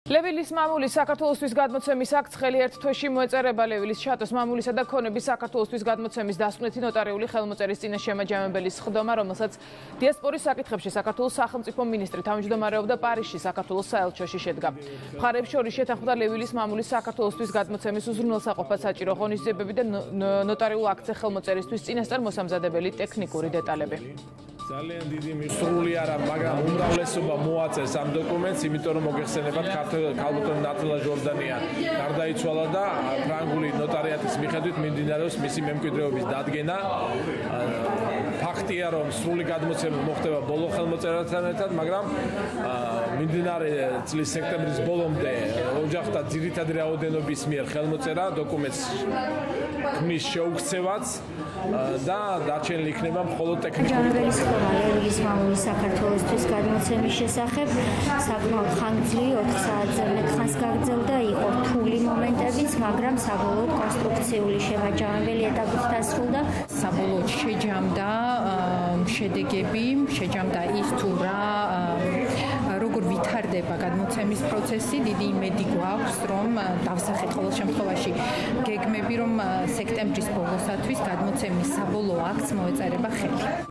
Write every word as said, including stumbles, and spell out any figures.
ლევილის მამულის საქართველოსთვის გადმოცემის აქტს ხელი ერთ თვეში მოეწერება ლევილის შატოს მამულისა და ქონების საქართველოსთვის გადმოცემის დასკვნითი ნოტარიული ხელმოწერის წინაშე შემაჯამებელი სხდომა, რომელსაც დიასპორის საკითხებში საქართველოს სახელმწიფო მინისტრი თავმჯდომარეობდა პარიზში, საქართველოს საელჩოში შედგა. მხარებს შორის შეთანხმდა ლევილის მამულის საქართველოსთვის გადმოცემის უზრუნველსაყოფად საჭირო ღონისძიებები და ნოტარიულ აქტზე ხელმოწერისთვის წინასწარ მოსამზადებელი ტექნიკური დეტალები. ძალიან დიდი მსრული არა, მაგრამ უმრავლესობა მოაწეს ამ დოკუმენტს, იმიტომ რომ მოგეხსენებათ ქალბატონი ნატალა ჟორდანია გარდაიცვალა და ფრანგული ნოტარიატის მიხედვით მიმდინარეობს მისი მემკვიდრეობის დადგენა. ფაქტია, რომ სრული გადმოცემა მოხდება ბოლო ხელმოწერასთან ერთად, მაგრამ მიმდინარე წლის სექტემბრის ბოლომდე ოჯახთა ძირითადი რაოდენობის მიერ ხელმოწერა დოკუმენტს ქმნის შეუქცევაც და დარჩენილი იქნება მხოლოდ ტექნიკური ლევილის მამულის საქართველოსთვის გადმოცემის შესახებ საკმაოდ ხანგრძლივი ოთხ საათზე მეტ ხანს გაგრძელდა, იყო რთული მომენტებიც, მაგრამ საბოლოოდ კონსტრუქციული შემაჯამებელი ეტაპით დასრულდა. საბოლოოდ შეჯამდა შედეგები, შეჯამდა ის თუ რა როგორ ვითარდება გადმოცემის პროცესი. დიდი იმედი გვაქვს, რომ დავსახეთ ყოველ შემთხვევაში გეგმები, რომ სექტემბრის ბოლოსათვის გადმოცემის საბოლოო აქტს მოეწერება ხელი.